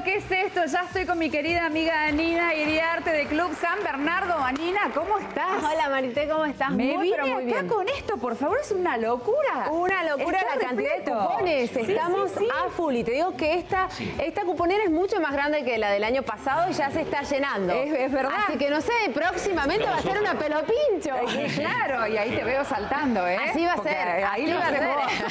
¿qué es esto? Ya estoy con mi querida amiga Anina Iriarte de Club San Bernardo. Anina, ¿cómo estás? Hola Marité, ¿cómo estás? Me muy, vine pero muy acá bien. con esto, por favor, es una locura. Una locura Está la cantidad de repleto. cupones. Sí, Estamos sí. a full y te digo que esta cuponera es mucho más grande que la del año pasado y ya se está llenando. Es verdad. Así que no sé, próximamente va a ser una pelopincho. Claro, y ahí te veo saltando, ¿eh? Así va a Porque ser, ahí así lo va a haces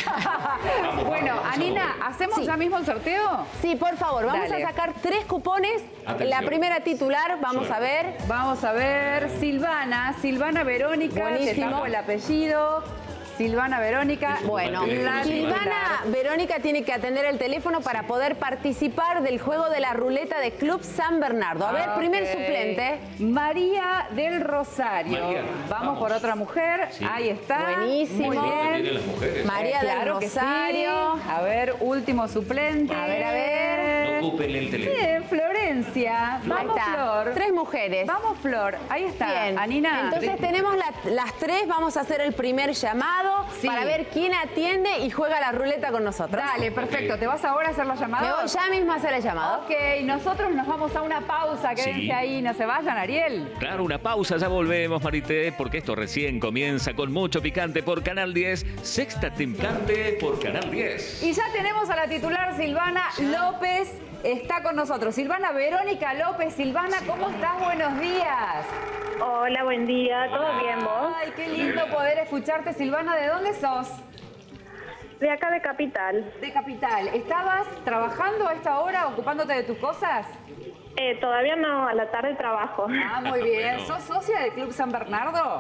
ser. vos. Bueno, Anina, ¿hacemos ya mismo el sorteo? Sí, por favor, vamos Dale. a sacar 3 cupones. Atención. La primera titular, vamos a ver. Vamos a ver, Silvana Verónica, Buenísimo. te tapo el apellido. Silvana Verónica. Bueno, la Silvana Verónica tiene que atender el teléfono para poder participar del juego de la ruleta de Club San Bernardo. A ver, primer Ok. suplente. María del Rosario. María, vamos por otra mujer. Sí. Ahí está. Buenísimo. Muy Lo que bien. tienen las mujeres. María del Claro que Rosario. sí. A ver, último suplente. A ver. No ocupen el teléfono. Bien, Florencia. Ahí Vamos, está. Flor. 3 mujeres. Vamos, Flor. Ahí está. Bien. Anina. Entonces tenemos las 3. Vamos a hacer el primer llamado Sí. para ver quién atiende y juega la ruleta con nosotros. Dale, perfecto. ¿Te vas ahora a hacer los llamados? Me voy ya mismo a hacer el llamado. Ok, nosotros nos vamos a una pausa. Quédense Sí. ahí, no se vayan, Ariel. Claro, una pausa, ya volvemos, Marité, porque esto recién comienza con mucho picante por Canal 10, Sexta Picante por Canal 10. Y ya tenemos a la titular Silvana López. Está con nosotros. Silvana Verónica López. Silvana, ¿cómo estás? Buenos días. Hola, buen día. ¿Todo bien vos? Ay, qué lindo poder escucharte. Silvana, ¿de dónde sos? De acá de Capital. De Capital. ¿Estabas trabajando a esta hora, ocupándote de tus cosas? Todavía no, a la tarde trabajo. Ah, muy bien. Bueno. ¿Sos socia del Club San Bernardo?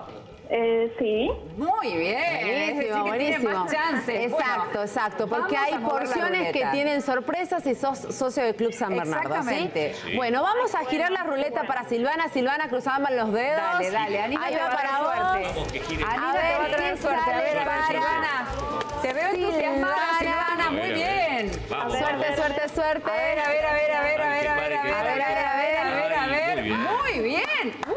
Sí. Muy bien. Es decir, que tiene más chances. Exacto, Bueno, exacto. Porque vamos hay a mover la porciones que ruleta. tienen sorpresas y sos socio del Club San Bernardo. Exactamente. ¿Sí? Bueno, vamos a girar la ruleta para Silvana. Silvana, cruzamos los dedos. Dale, dale. Anita Ahí te va va a para traer vos. suerte. Vamos, que gire. Anita A te va a ver, traer ¿qué suerte. A sale ver, para Silvana. Te veo entusiasmada, Silvana. Muy bien. Vamos. Suerte, suerte, suerte. A ver, a ver, a ver, a ver, a ver, a ver, a ver, a ver, a ver, a ver, a ver. Muy bien. Muy bien.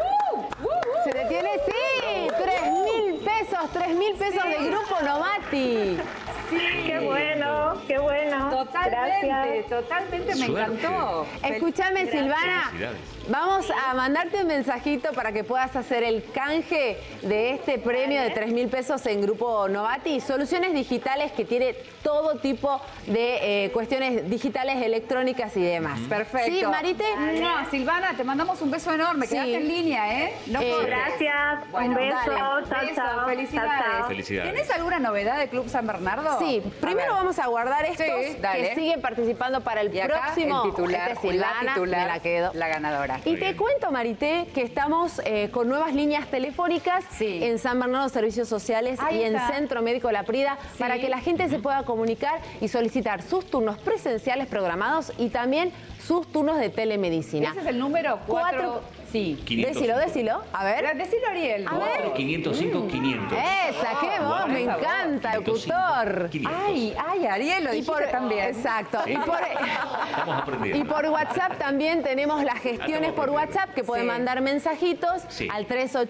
Se detiene, sí. 3.000 pesos, 3.000 pesos Sí. de Grupo Novati. Qué bueno, qué bueno. Totalmente, Gracias. totalmente me Suerte. encantó. Escúchame, Silvana. Felicidades. Vamos a mandarte un mensajito para que puedas hacer el canje de este premio de 3.000 pesos en Grupo Novati. Soluciones digitales que tiene todo tipo de cuestiones digitales, electrónicas y demás. Perfecto. ¿Sí, Marite? No, Silvana, te mandamos un beso enorme. Sí. Quédate en línea, ¿eh? No corres. Gracias. Bueno, un beso. dale. Chao, Beso, chao. felicidades. Chao, chao. Felicidades. ¿Tenés alguna novedad de Club San Bernardo? Sí, A primero ver. vamos a guardar estos Sí, dale. que siguen participando para el Y acá próximo. el titular, Este es Silvana, la titular, me la quedo. la ganadora. Y te cuento, Marité, que estamos con nuevas líneas telefónicas Sí. en San Bernardo Servicios Sociales Ahí y en está. Centro Médico La Prida Sí. para que la gente se pueda comunicar y solicitar sus turnos presenciales programados y también sus turnos de telemedicina. Ese es el número 4. Sí. 505. Decilo. A ver. Decilo, Ariel. A ver. 4, 505, 500. Esa, qué voz, me esa voz. encanta, 505, locutor. 500. Ay, Ariel, lo dijiste también. Exacto. Sí. Estamos aprendiendo. Y por WhatsApp también tenemos las gestiones por WhatsApp que pueden Sí. mandar mensajitos Sí. al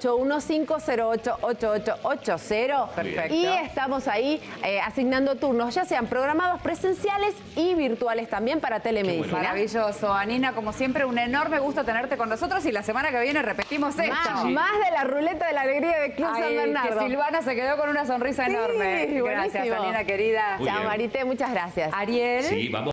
3815088880. Perfecto. Y estamos ahí asignando turnos, ya sean programados presenciales y virtuales también para telemedicina. Maravilloso. Anina, como siempre, un enorme gusto tenerte con nosotros y la semana que viene repetimos esto. Más de la ruleta de la alegría de Club Ay, San Bernardo. que Silvana se quedó con una sonrisa Sí, enorme. Gracias, buenísimo. Anina, querida. Muy Chao, bien. Marité, muchas gracias. Ariel. Sí, vamos.